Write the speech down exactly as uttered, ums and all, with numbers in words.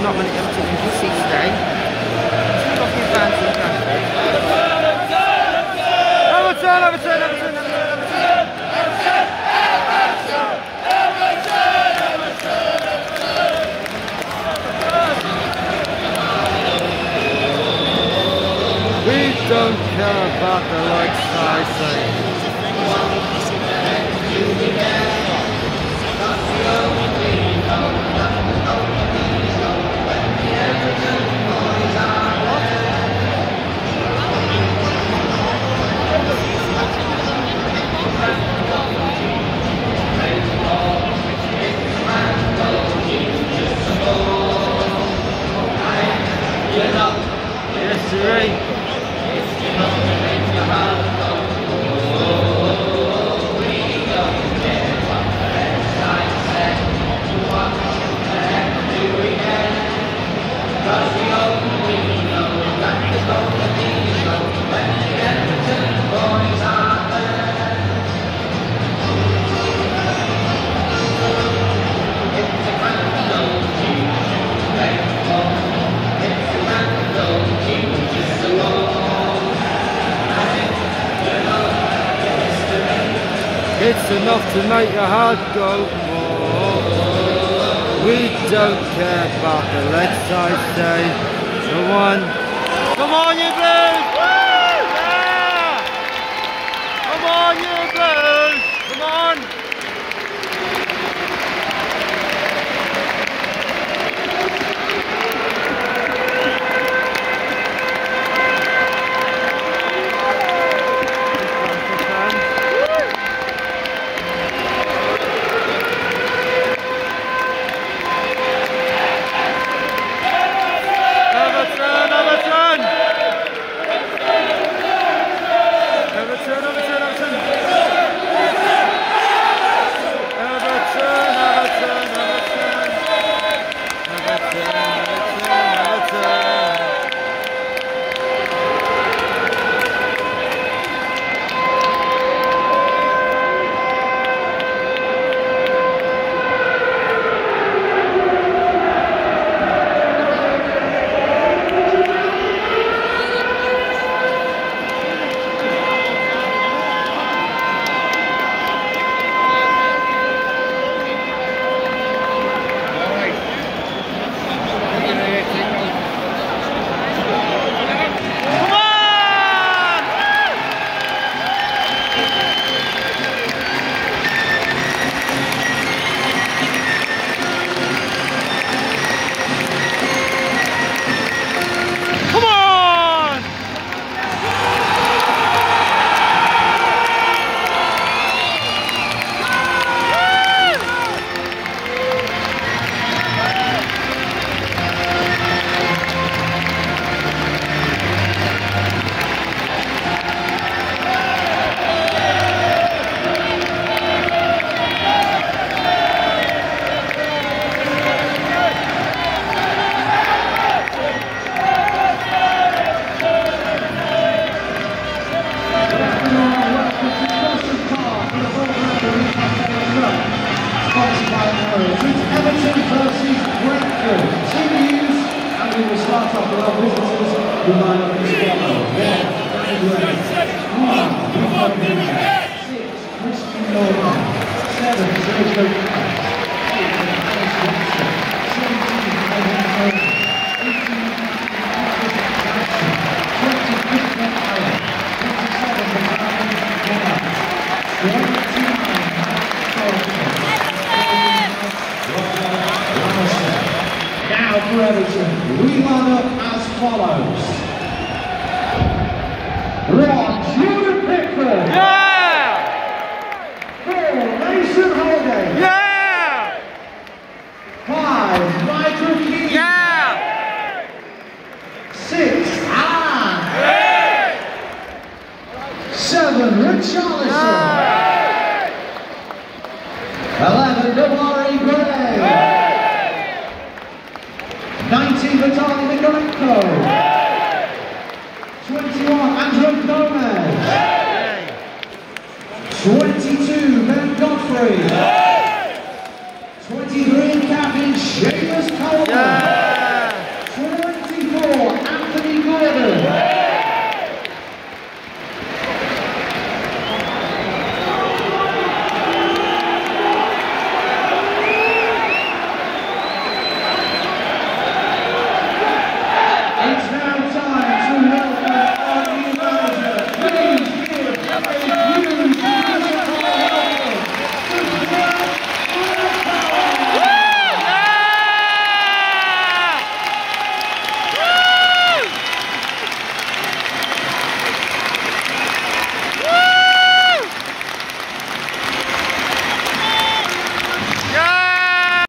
not many Everton in the seats today. Two lucky fans in the country. Everton, Everton, Everton, Everton, We don't care about the likes, I say. Yes, sir. It's enough to make your heart go more. We don't care about the legs, I say. The one. Come on, you Blues! Woo! Yeah! Come on, you Blues! Come on! Now for Everton, we line up as follows. One, Jordan Pickford. Yeah! Four, Mason Holgate. Yeah! Five, Michael Keane. Yeah! Six, Alan. Yeah! Seven, Richarlison. Yeah! Eleven, Damari Gray. Yeah! nineteen, Vitaly Mikolenko. twenty-one, Andrew Gomez. twenty-two, Ben Godfrey. twenty-three, Captain Shane.